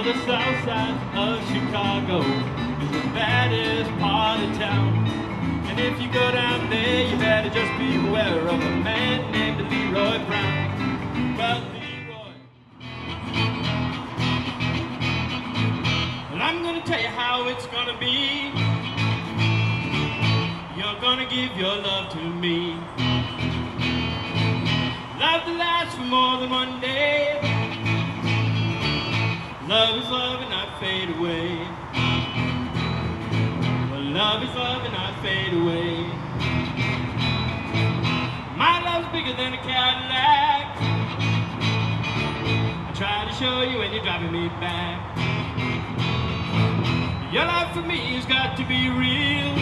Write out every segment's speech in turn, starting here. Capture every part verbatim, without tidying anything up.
the south side of Chicago is the baddest part of town. And if you go down there, you better just be aware of a man named Leroy Brown. Well, Leroy. Well, I'm gonna tell you how it's gonna be. You're gonna give your love to me. Love that lasts for more than one day. Love is love and not fade away. Well, love is love and not fade away. My love's bigger than a Cadillac. I try to show you and you're driving me back. Your love for me has got to be real.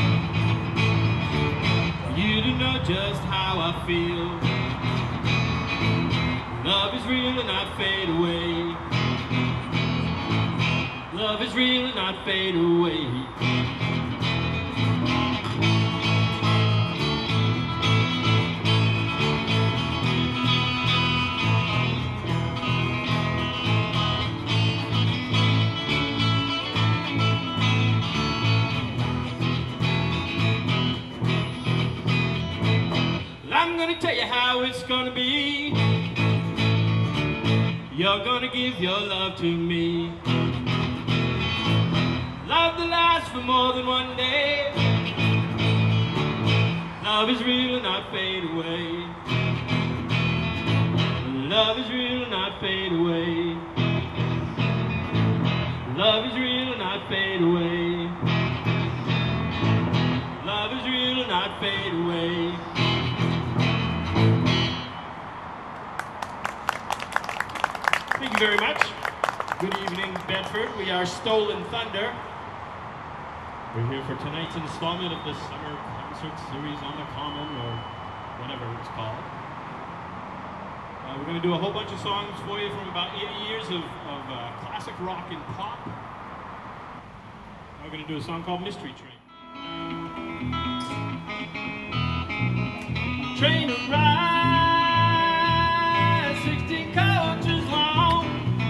You to know just how I feel. Love is real and not fade away. Love is real and not fade away. I'm gonna tell you how it's gonna be. You're gonna give your love to me. Love that lasts for more than one day. Love is real and not fade away. Love is real and not fade away. Love is real and not fade away. Love is real and not fade away. Thank you very much. Good evening, Bedford. We are Stolen Thunder. We're here for tonight's installment of the summer concert series on the Common, or whatever it's called. Uh, we're going to do a whole bunch of songs for you from about eighty years of, of uh, classic rock and pop. We're going to do a song called Mystery Train. Train to ride, sixteen coaches long.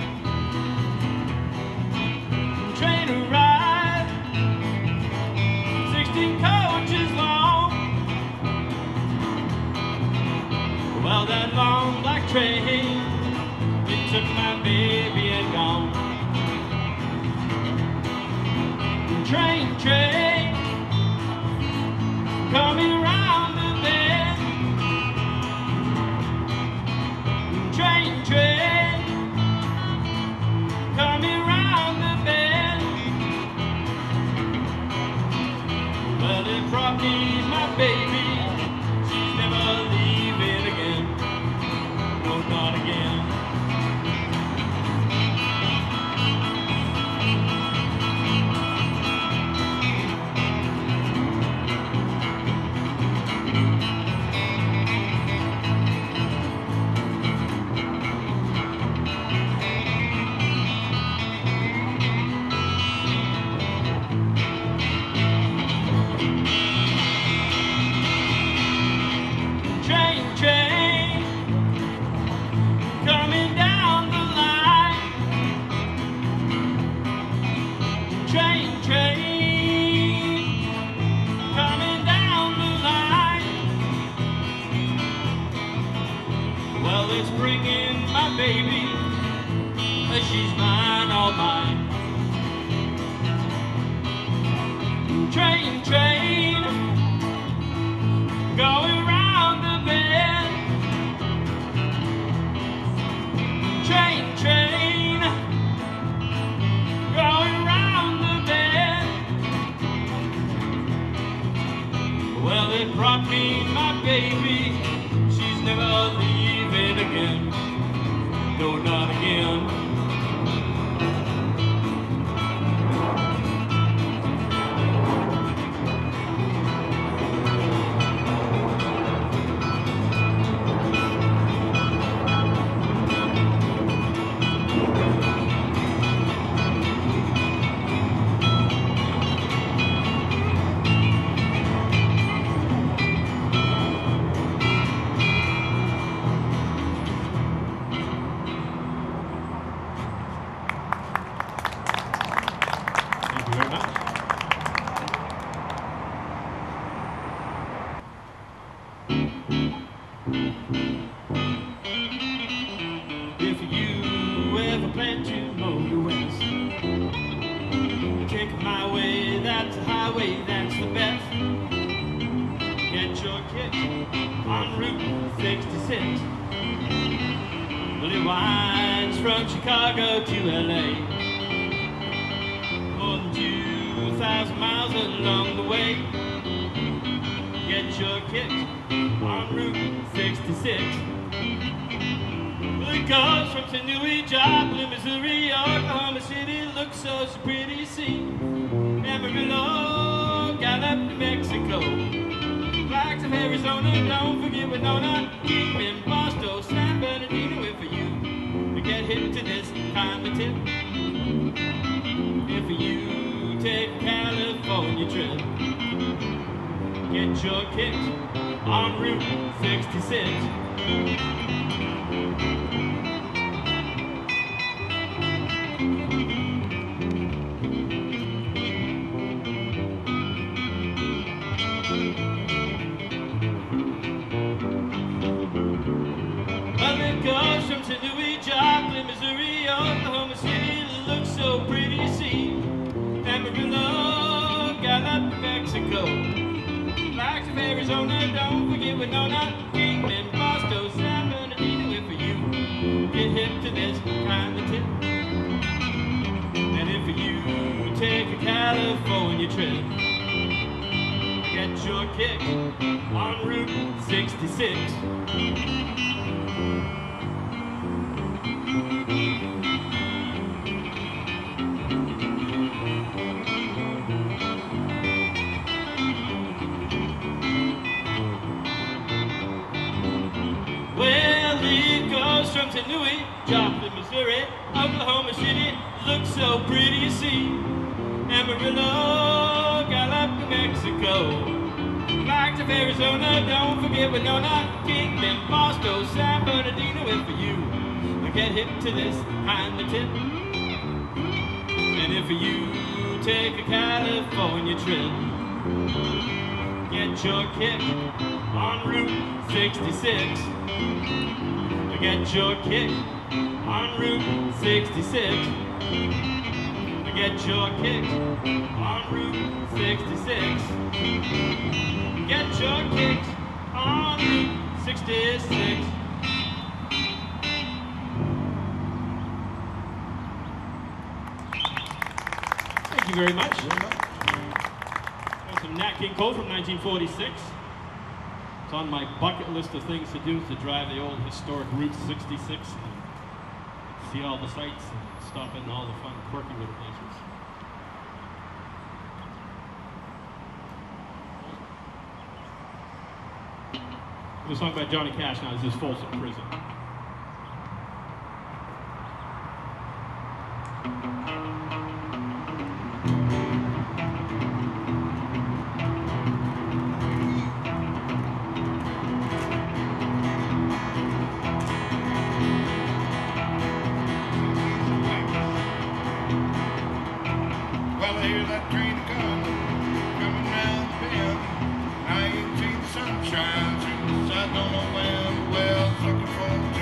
Train to ride, sixteen coaches long. Well, that long black train, it took my baby and gone. Train, train, coming round the bend. Train, train, coming round the bend. Well, it brought me my baby. She's never leaving again. No, not again. Baby, she's mine, all mine. Train, train, going round the bend. Train, train, going round the bend. Well, it brought me my baby. She's never leaving again. No, not again. If you ever plan to motor west, take my way, that's the highway, that's the best. Get your kick on Route sixty-six. Well, it winds from Chicago to L A, more than two thousand miles along the way. Get your kick on Route sixty-six. Well, it goes from Saint Louis, Joplin, Missouri, Oklahoma City, looks so, so pretty, see. Amarillo, Gallup, New Mexico, flags of Arizona, don't forget Winona, Kingman, Boston, San Bernardino. If you get hit to this kind of tip, if you take a California trip, get your kick on Route sixty-six. Well, it goes from Saint Louis, Joplin, Missouri, Oklahoma City, looks so pretty, see. Amarillo, Gallup, New Mexico, flags of Arizona, don't forget Winona, Kingman, Boston, San Bernardino. If you get hip to this kind of tip, and if you take a California trip, get your kick on Route sixty-six. Well, it goes from Saint Louis, Joplin, Missouri, Oklahoma City, looks so pretty, see. Amarillo, Gallup, New Mexico, flags of Arizona, don't forget Winona, Kingman, Boston, San Bernardino. If you get hip to this kind of tip, and if you take a California trip, get your kick on Route sixty-six. Get your kick on Route sixty-six. Get your kick on Route sixty-six. Get your kicks on Route sixty-six. Thank you very much. That's some Nat King Cole from nineteen forty-six. It's on my bucket list of things to do, is to drive the old historic Route sixty-six and see all the sights and stop in all the fun, quirky little places. This song by Johnny Cash now. This is Folsom Prison. Well, I hear that train coming, coming round the bend. I ain't seen the sunshine since I don't know when. Well, looking for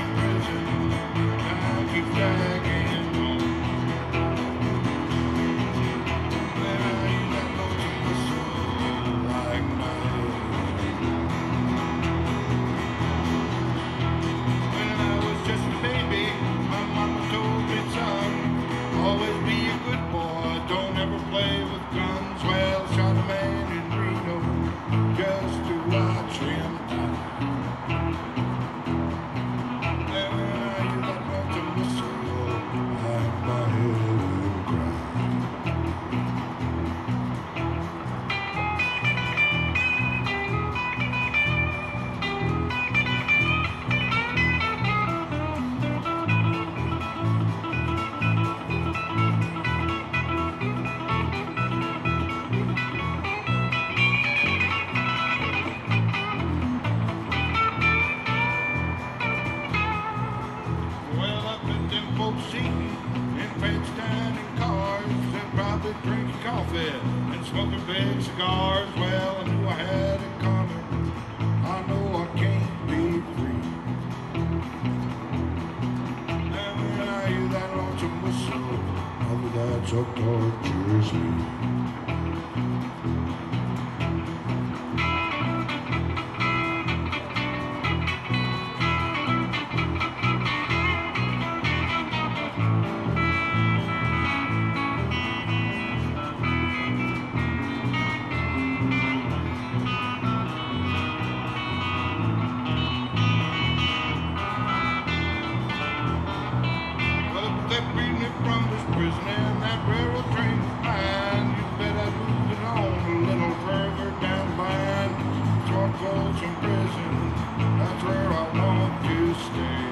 Folsom Prison, that's where I want to stay.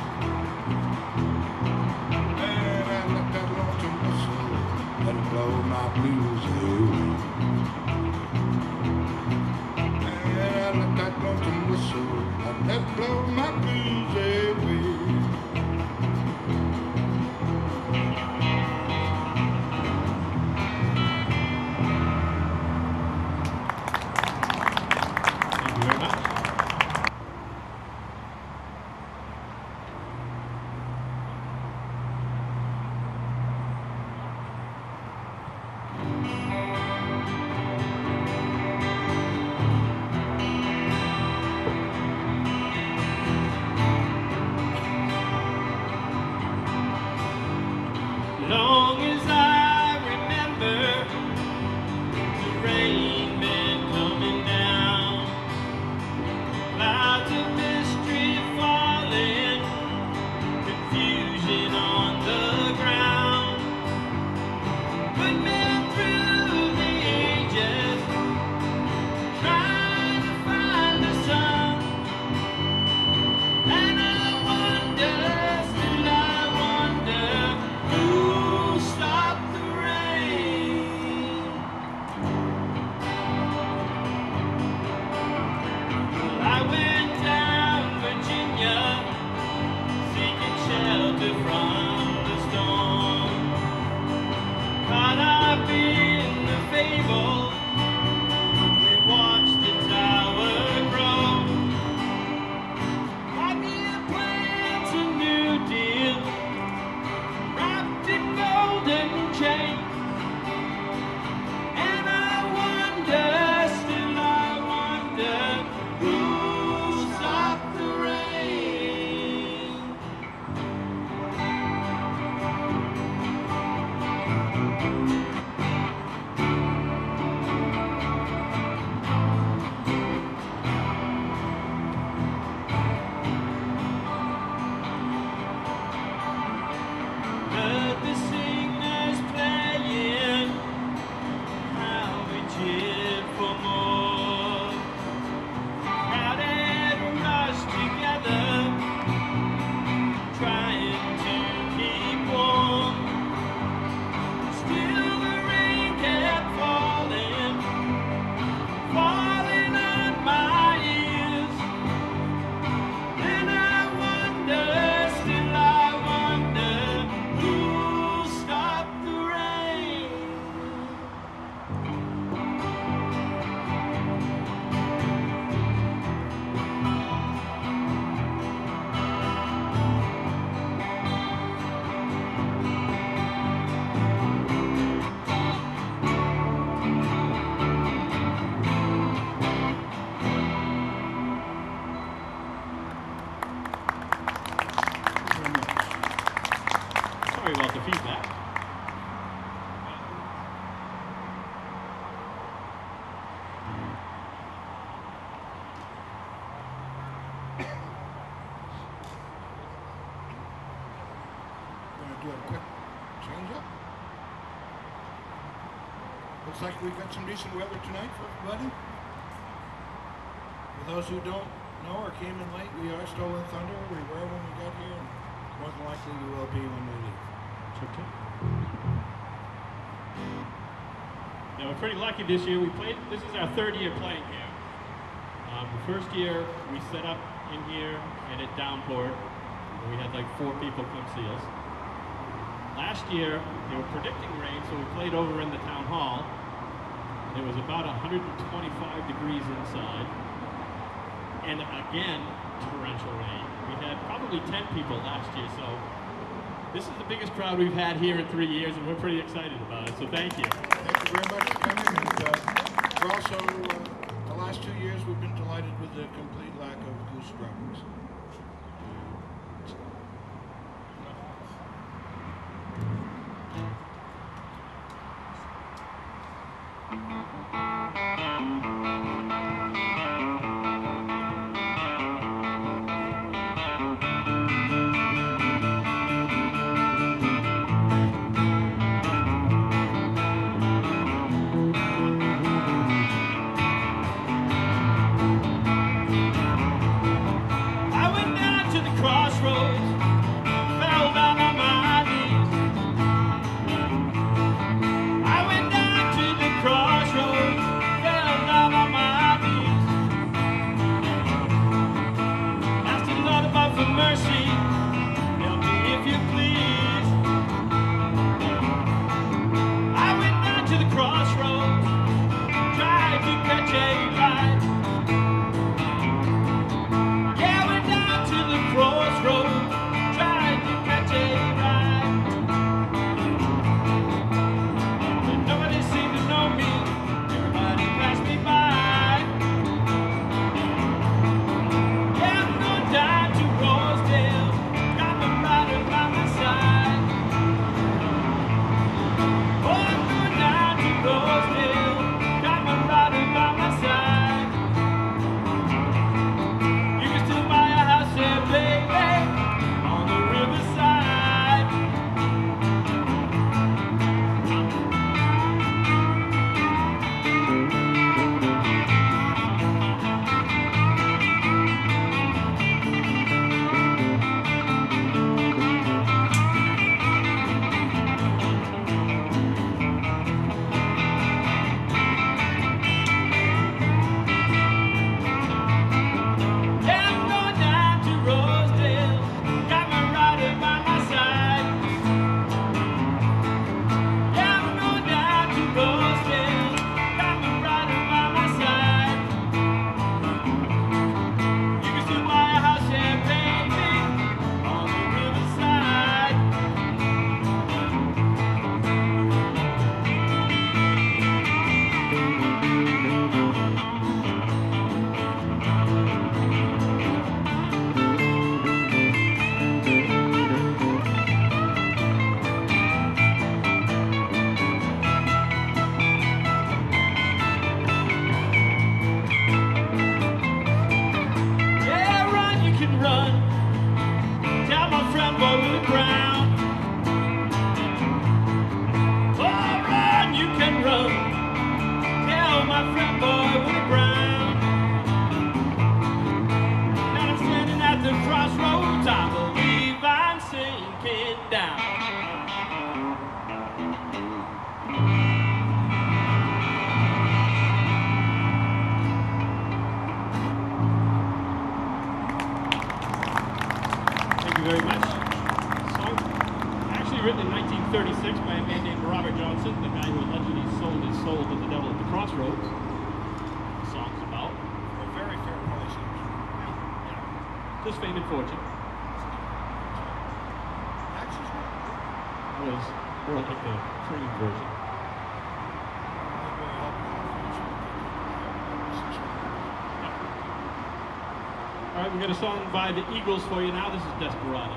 And I let that lonesome whistle, let it blow my blues away. And I let that lonesome whistle, let it blow my blues away. Long as I remember, the rain been coming down, clouds of mystery falling, confusion on the ground. Good men through the ages, trying to find the sun, and I wonder, still I wonder, who stop the rain? Well, I went down Virginia, seeking shelter from the storm. Caught up in the fable, we watched the tower grow. Idea plans a new deal, wrapped in golden chain, and I wonder, still I wonder, who stopped the rain? Heard the singers playing, how we cheered for more. Crowded rushed together, trying to keep warm. Still the rain kept falling, falling on my ears. And I wonder, still I wonder, who stopped the rain? Sorry about the feedback. Gonna do a quick change up. Looks like we've got some decent weather tonight for everybody. For those who don't know or came in late, we are Stolen Thunder. We were when we got here, and more than likely we will be when we leave. Okay. Now we're pretty lucky this year. We played. This is our third year playing here. Um, the first year we set up in here and it downpoured. We had like four people come see us. Last year they were predicting rain, so we played over in the town hall. And it was about one hundred twenty-five degrees inside, and again torrential rain. We had probably ten people last year, so. This is the biggest crowd we've had here in three years, and we're pretty excited about it, so thank you. Thank you very much for coming. And, uh, we're also, uh, the last two years, we've been delighted with the complete lack of goose grubbers. you very much. Song actually written in nineteen thirty-six by a man named Robert Johnson, the guy who allegedly sold his soul to the devil at the crossroads. The song's about. For a very fair price. Yeah. Just fame and fortune. That was more like the clean version. All right, we got a song by the Eagles for you now. This is Desperado.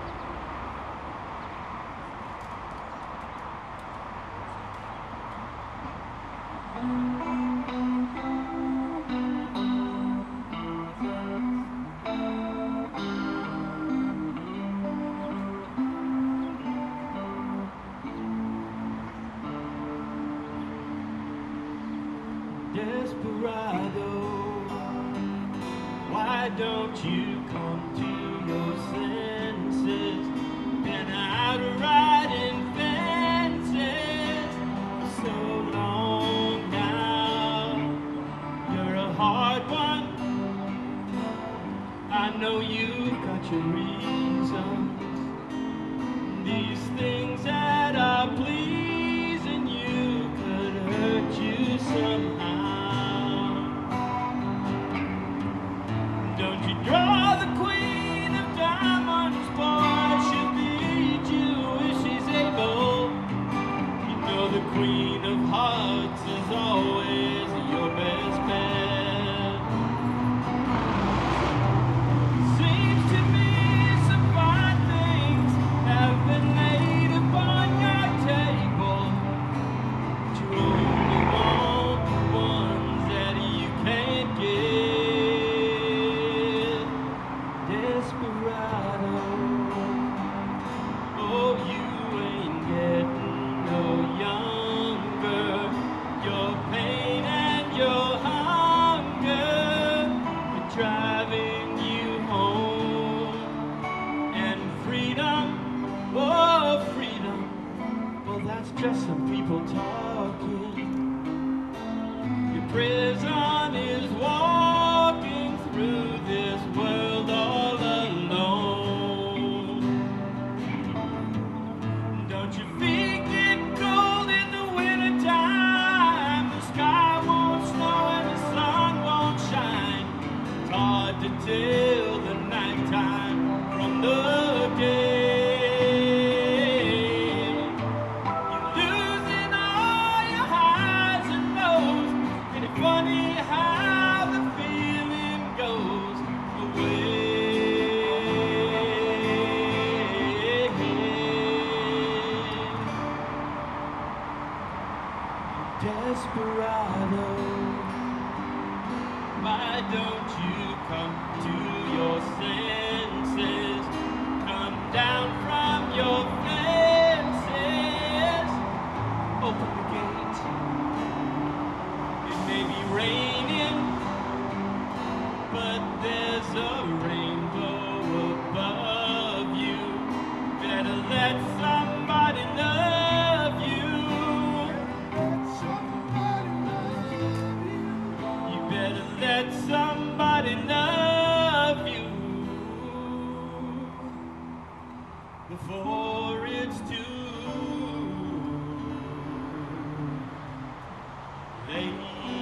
Desperado, why don't you come to your senses? Been out riding fences for so long now. You're a hard one. I know you've got your reasons. These things that are pleasing you could hurt you somehow. Don't you draw the queen of diamonds, boy, she'll beat you if she's able. You know the queen of hearts is always your best bet. Seems to me some fine things have been laid upon your table, but you only want the ones that you can't get. Desperado, oh, you ain't getting no younger. Your pain and your hunger are driving you home. And freedom, oh, freedom, well, that's just some people talking. Your prison is walking through this world all alone. Don't your feet get cold in the wintertime? The sky won't snow and the sun won't shine. It's hard to tell the nighttime from the day. You're losing all your highs and lows. Ain't it funny how the feeling goes away? Desperado, why don't you come to your senses? Come down from your fences. Open the gate. It may be raining, but there's a rainbow above you. Better let somebody love you. You better let somebody love you before it's too late.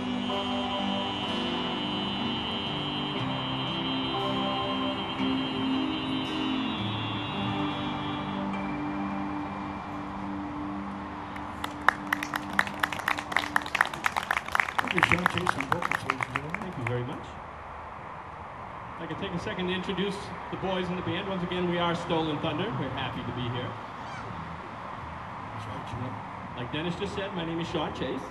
Thank you, Sean Chase and vocals, ladies and gentlemen. Thank you very much. I'd like to take a second to introduce the boys in the band. Once again, we are Stolen Thunder. We're happy to be here. That's right, Jim. Like Dennis just said, my name is Sean Chase.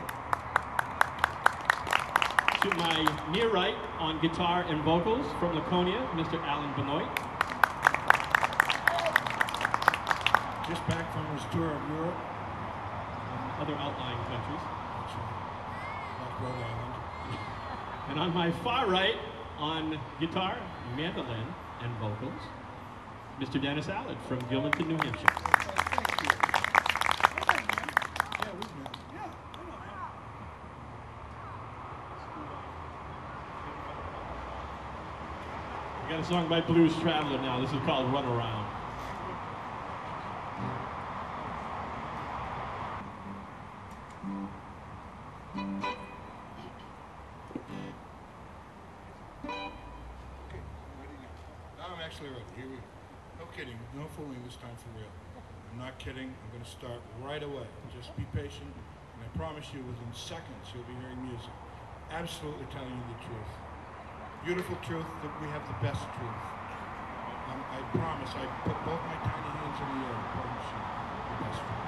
To my near right on guitar and vocals from Laconia, Mister Alan Benoit. Just back from his tour of Europe. And other outlying countries. That's right. Off Rhode Island. And on my far right, on guitar, mandolin, and vocals, Mister Dennis Allard from Gilmanton, New Hampshire. Thank you. Yeah, we've met. Yeah, I know him. We got a song by Blues Traveler now. This is called Run Around. Okay, ready now. Now I'm actually ready. Here we go. No kidding. No fooling this time for real. I'm not kidding. I'm going to start right away. Just be patient, and I promise you within seconds you'll be hearing music. Absolutely telling you the truth. Beautiful truth that we have the best truth. Um, I promise. I put both my tiny hands in the air and promise you the best truth.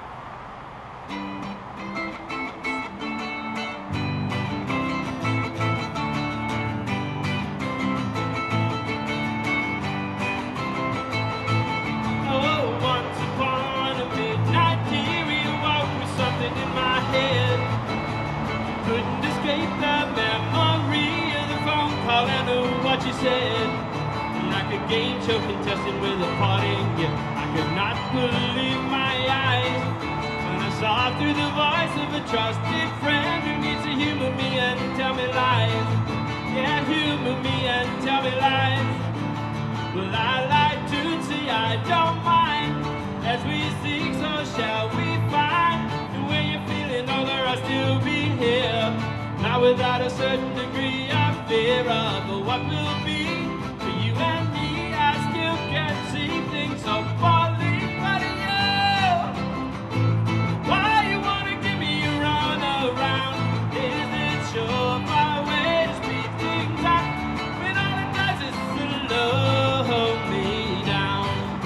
What you said, like a game show contestant with a parting gift. I could not believe my eyes when I saw through the voice of a trusted friend who needs to humor me and tell me lies. Yeah, humor me and tell me lies. Well, I like to see I don't mind. As we seek, so shall we find. The way you're feeling, oh, there I'll still be here. Not without a certain degree of fear of what will be for you and me. I still can't see things so falling, but you, why you wanna give me a run around? Is it sure my way to speed things up when all it does is slow me down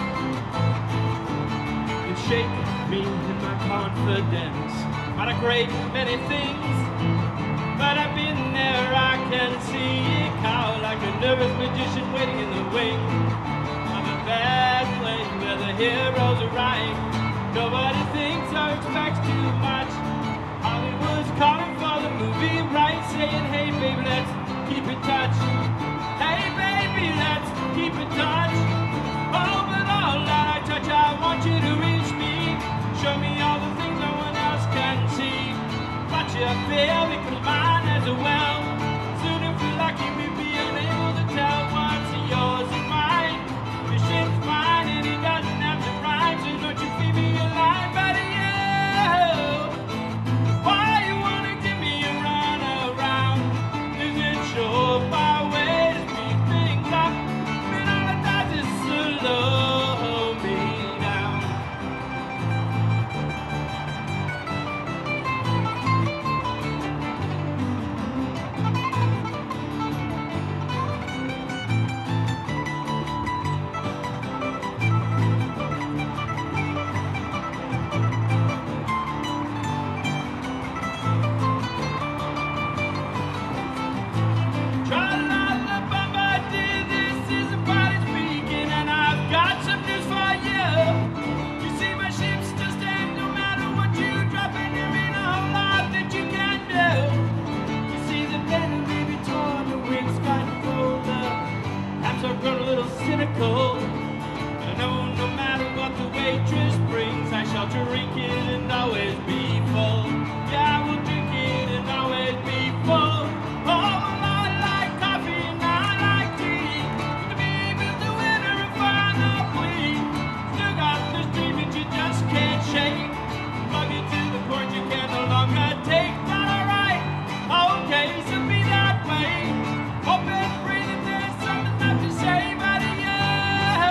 and shake me in my confidence about a great many things? But I've been there, I can see it cow like a nervous magician waiting in the wing of a bad play where the heroes are right. Nobody thinks or expects too much. Hollywood's calling for the movie right, saying, hey baby, let's keep in touch. Hey baby, let's keep in touch. Oh, but all that I touch, I want you to reach me. Show me all the things no one else can see. Watch you feel because mine as well. Soon if we're lucky we'll be unable to tell what's yours and mine. Mission's mine and it doesn't have to rhyme, so don't you feed me a line, but you, why you wanna give me a run around? Is it sure my way to speed things up when all it does is slow me down? Cynical. I know no matter what the waitress brings, I shall drink it and always be full. Yeah, I will drink it and always be full. Oh, well, I like coffee and I like tea. The baby's the winner if I not plead. Still got this dream that you just can't shake. Plug it to the cord you can no longer take. But alright, okay, so be that way. Hope and pray that there's something left to say, but yeah.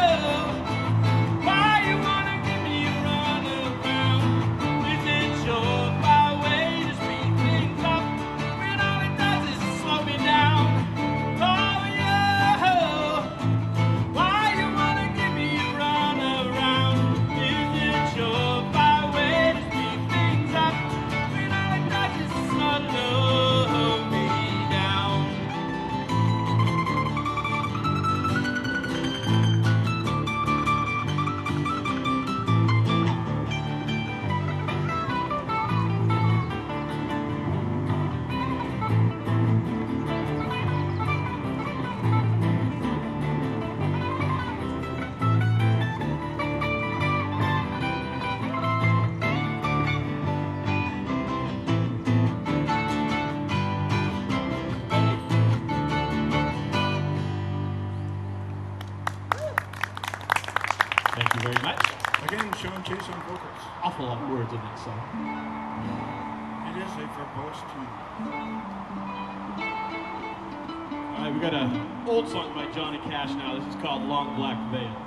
very much. Again, Sean Chase on vocals. Awful lot of words in that song. It is a verbose tune. All right, we got an old song by Johnny Cash now. This is called Long Black Veil.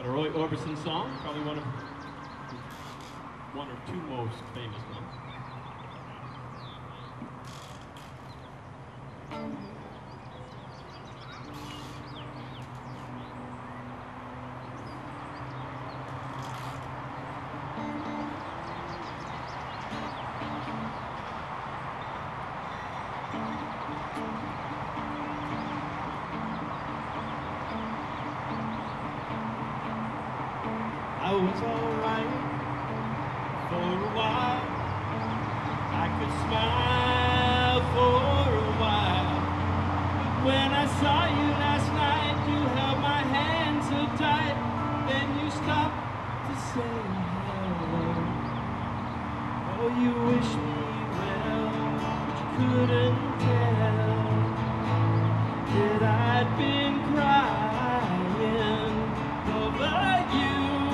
a Roy Orbison song, probably one of one or two most famous ones. I was alright for a while. I could smile for a while. When I saw you last night, you held my hand so tight. Then you stopped to say hello. Oh, you wish me well, but you couldn't tell that I'd been crying over you.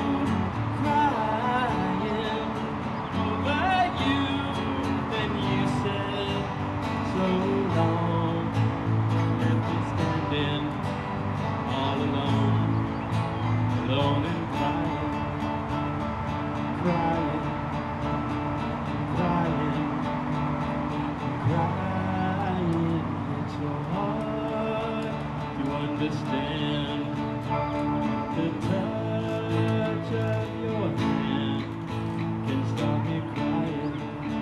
Understand the touch of your hand can stop me crying.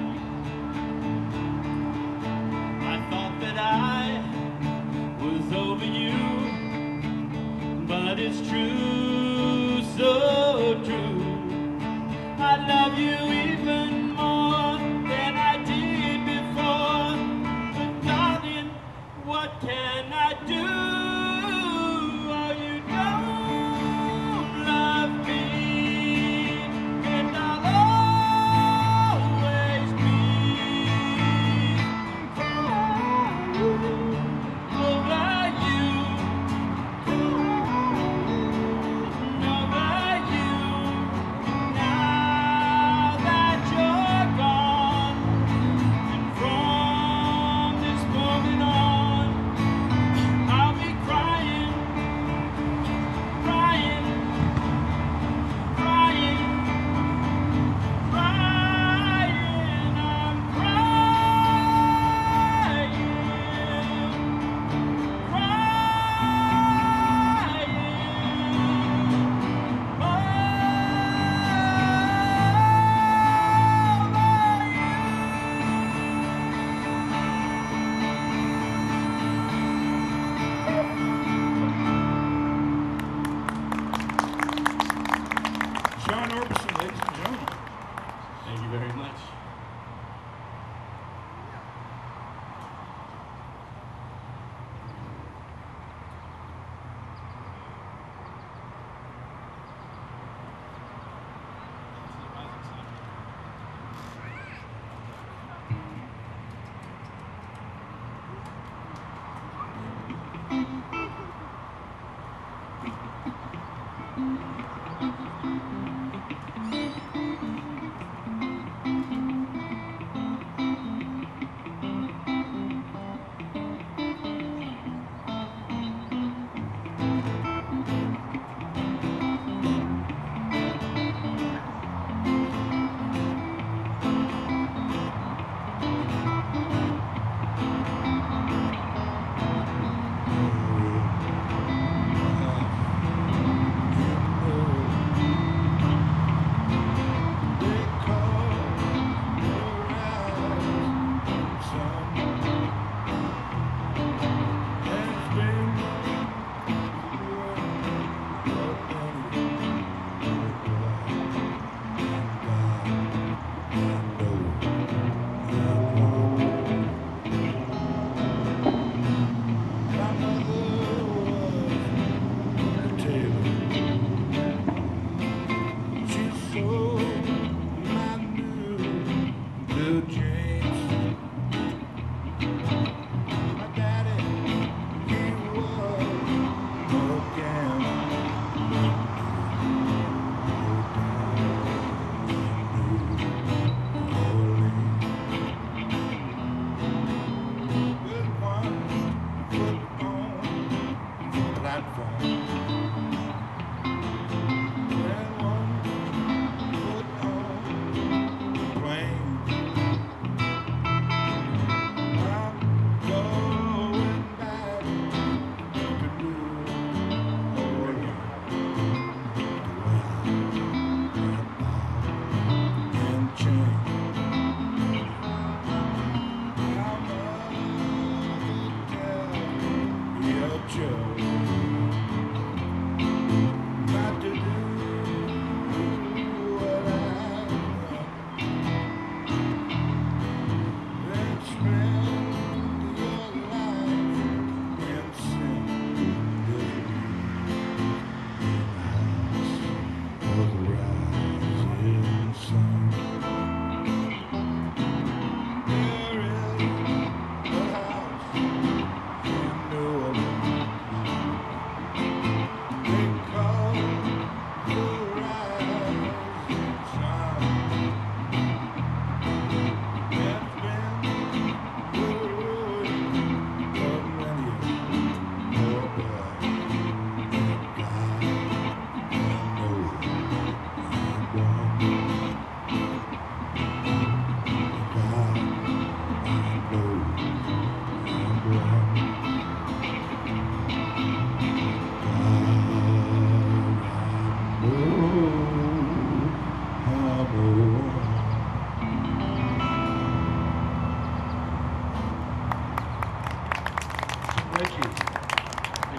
I thought that I was over you, but it's true, so true. I love you even more than I did before. But darling, what can I do?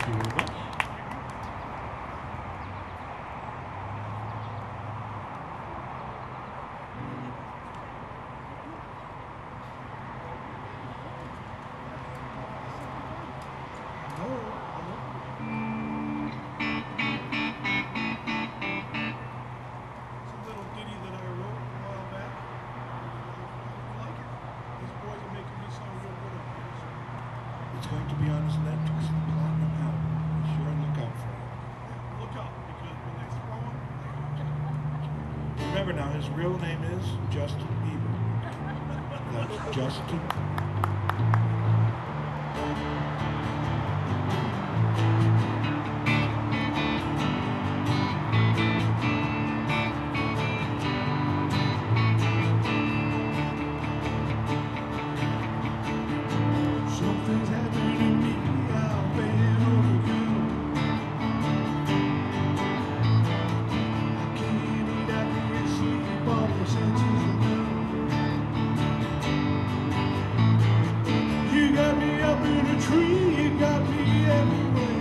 Thank you very much. It's going to be on his next platinum album. Be sure and look out for it. Look out, because when they throw him, Remember now, his real name is Justin Bieber. That's Justin. something's happening to me. I've been overcome. I can't eat, I can't sleep, all my senses are numb. You got me up in a tree, you got me everywhere.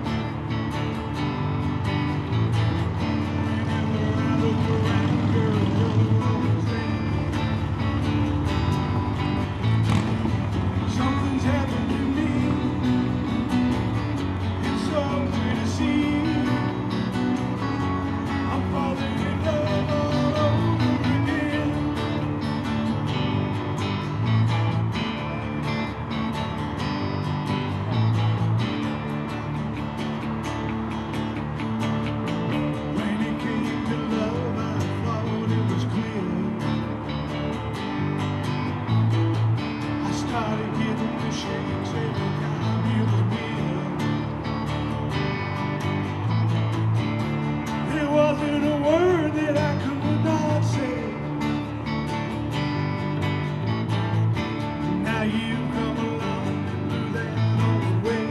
Whenever I look around, girl, you're always there. Something's happened to me. It's so clear to see. I'm falling in love all over again. When it came to love, I thought it was clear. I started getting the shakes every time you was near. There wasn't a word that I could not say. Now you come along and do that all the way.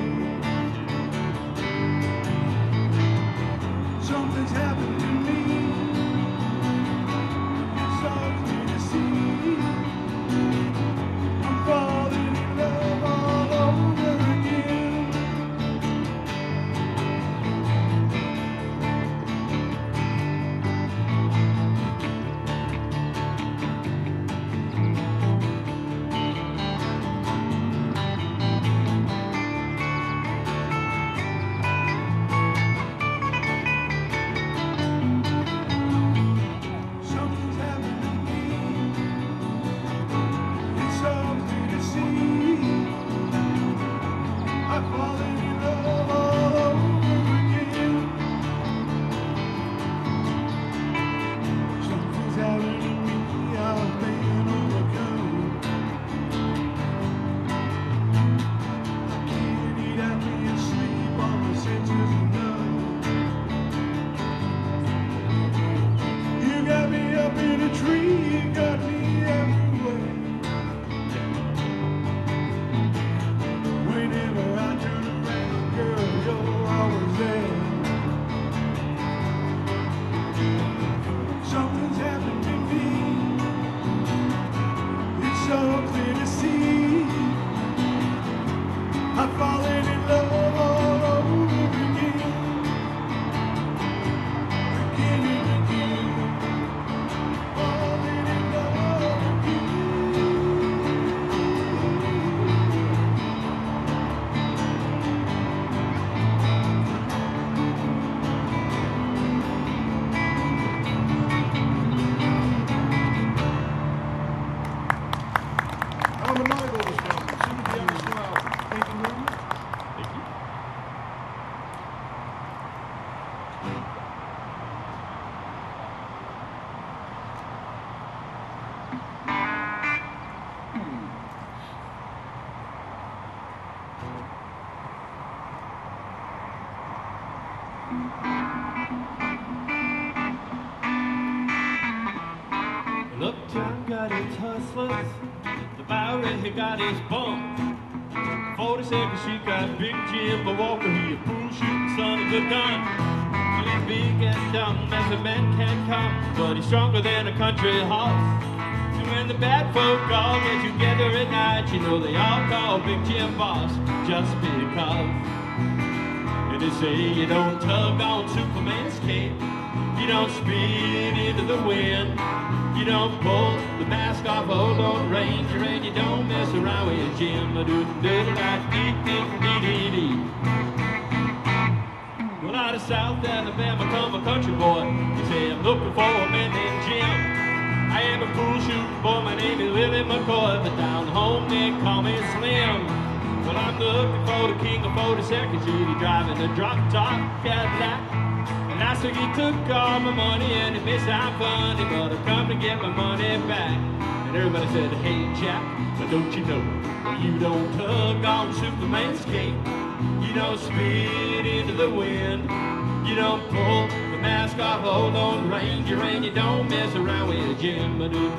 Something's happened to me. It's all clear to see. I'm falling in love all over again. Something's happened to me. It's all clear to see. I'm falling in love all over again. Something's happened to me. I've been overcome. I can't eat, I can't sleep, all my senses are numb. You got me up in a tree, you got me everywhere. Whenever I turn around, girl, you're always there. Something's happened to me. It's so clear to see. I'm falling in love all over again. Again and again. Falling in love again. I'm a Michael this one. Soon to be on the new album. Thank you very much. Thank you. Well, Uptown got its hustlers, the Bowery he got his bums. forty-second Street got Big Jim, Milwaukee, he a pool shooting son of a gun. He's big and dumb as a man can come, but he's stronger than a country horse. And when the bad folk all get together at night, you know they all call Big Jim boss, just because. They say you don't tug on Superman's cape, you don't speed into the wind, you don't pull the mask off old Lone Ranger, and you don't mess around with Jim. Well, out of South Alabama come a country boy. He say I'm looking for a man named Jim. I am a pool shooting boy, my name is Willie McCoy, but down home they call me Slim. Well, I'm looking for the king of forty-second Street. He driving a drop-top Cadillac. And last week he took all my money and it may sound funny, but I've come to get my money back. And everybody said, hey Jack, but don't you know, you don't tug on Superman's cape, you don't speed into the wind, you don't pull the mask off old Lone Ranger, and you don't mess around with Jim.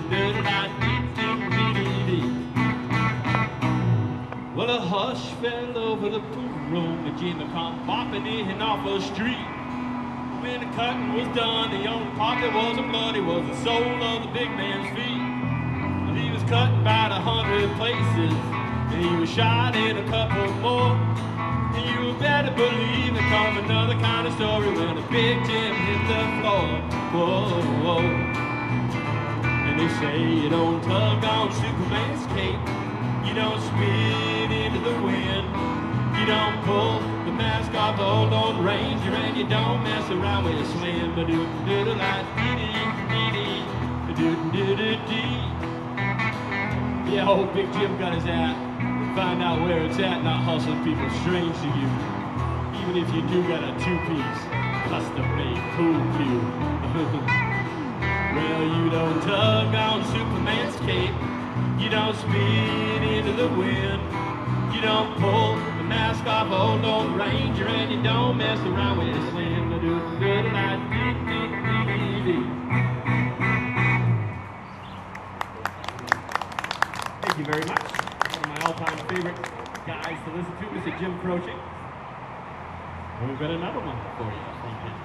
Well, a hush fell over the pool room, and Jim come bopping in off the street. When the cutting was done, the only part that wasn't bloody was the sole of the big man's feet. And he was cut about a hundred places, and he was shot in a couple more. And you better believe it come another kind of story when a big Jim hit the floor. Whoa, whoa. And they say you don't tug on Superman's cape, you don't speed into the wind, you don't pull the mask off the old Lone Ranger, and you don't mess around with Slim. Yeah, old Big Jim got his hat. Find out where it's at, not hustling people strange to you. Even if you do got a two-piece, custom-made pool cue. Well, you don't tug on Superman's cape, you don't speed into the wind, you don't pull the mask off old Lone Ranger, and you don't mess around with Slim. Thank you very much. One of my all-time favorite guys to listen to, Mister Jim Croce. And we've got another one for you from him.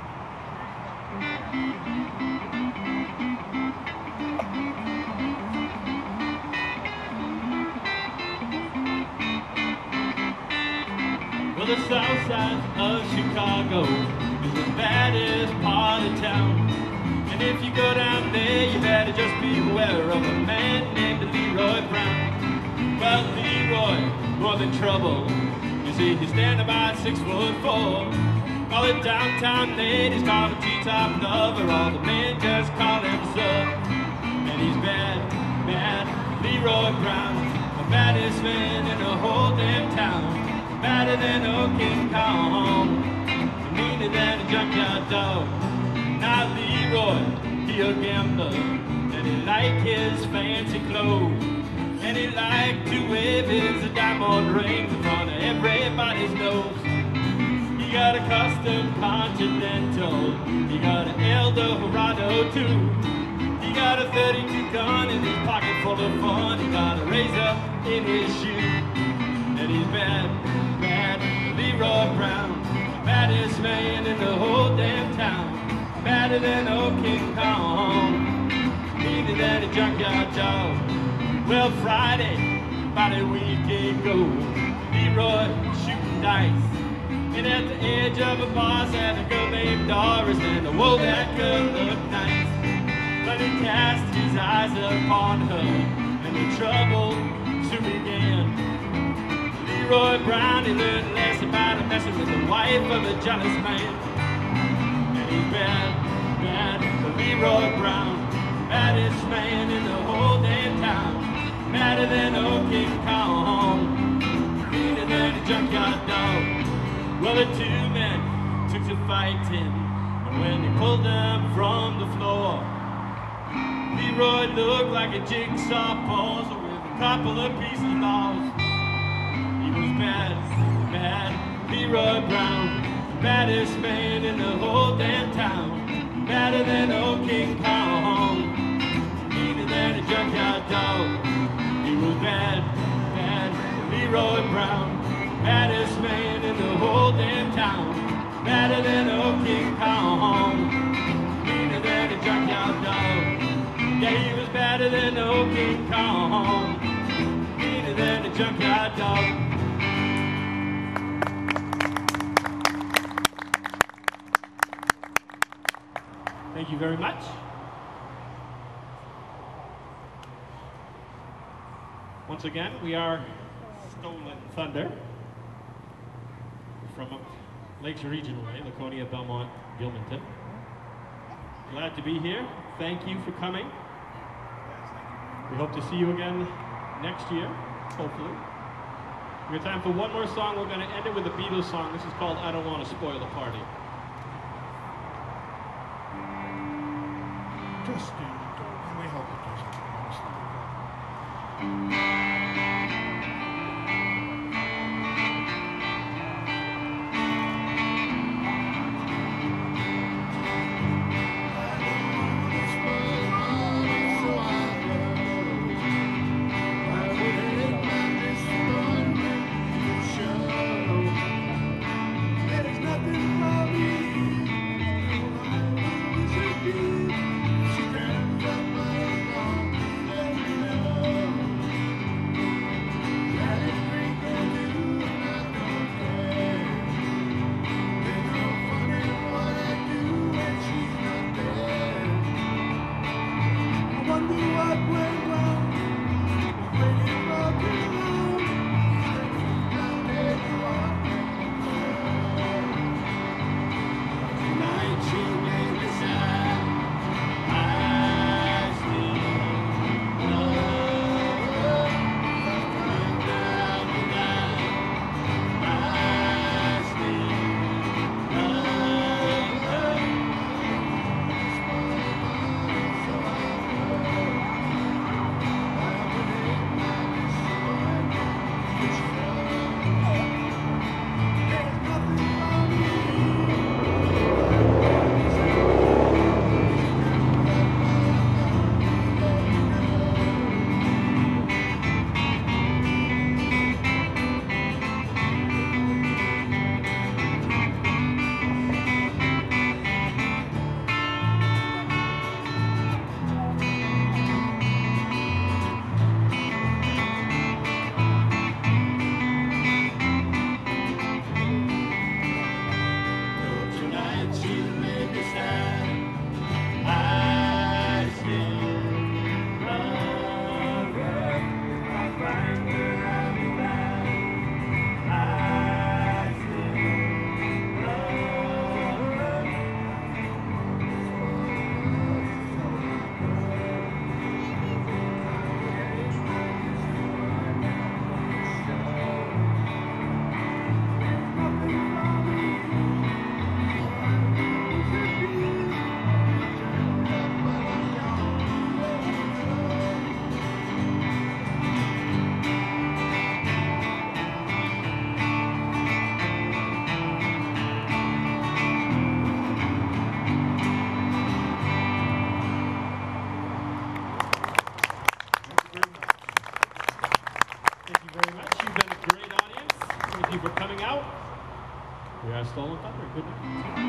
Well, the south side of Chicago is the baddest part of town. And if you go down there, you better just beware of a man named Leroy Brown. Well, Leroy, more than trouble. You see, he's standing about six foot four. All the downtown ladies call him T-top lover. All the men just call him sub. And he's bad, bad, Leroy Brown, the baddest man in the whole damn town. Badder than old King Kong, meaner than a junkyard dog. Now Leroy, he a gambler, and he liked his fancy clothes, and he liked to wave his diamond rings in front of everybody's nose. He got a custom Continental, he got an Eldorado too. He got a thirty-two gun in his pocket full of fun. He got a razor in his shoe, and he's bad, bad Leroy Brown, the baddest man in the whole damn town. Badder than old King Kong, meaner than a junkyard dog. Well, Friday, about a week ago, Leroy shooting dice, and at the edge of a bar sat a girl named Doris, and whoa, that girl looked nice. But he cast his eyes upon her, and the trouble soon began. Leroy Brown, he learned less about a messing with the wife of a jealous man. And he's bad, bad, Leroy Brown, baddest man in the whole damn town. Badder than old King Kong, meaner than a junkyard dog. Well, the two men took to fighting, and when they pulled them from the floor, Leroy looked like a jigsaw puzzle with a couple of pieces lost. He was bad, bad, Leroy Brown, baddest man in the whole damn town. Badder than old King Kong, meaner than a junkyard dog. He was bad, bad, Leroy Brown, baddest man in the whole damn town. Badder than old King Kong, meaner than a junkyard dog. Yeah, he was badder than old King Kong, meaner than a junkyard dog. Thank you very much. Once again, we are Stolen Thunder from Lakes Regional Way, Laconia, Belmont, Gilmanton. Glad to be here. Thank you for coming. We hope to see you again next year, hopefully. We have time for one more song. We're going to end it with a Beatles song. This is called I Don't Want to Spoil the Party. Just, uh, can we help it, just, Stolen Thunder. Good night.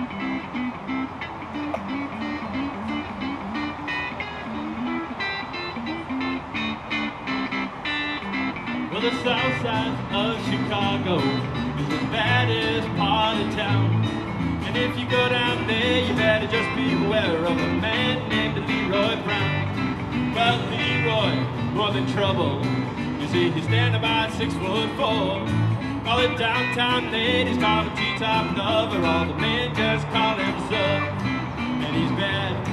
Well, the south side of Chicago is the baddest part of town. And if you go down there, you better just beware of a man named Leroy Brown. Well, Leroy, more than trouble. You see, he's standing about six foot four. All the downtown ladies call him T-top lover. All the men just call him sub. And he's bad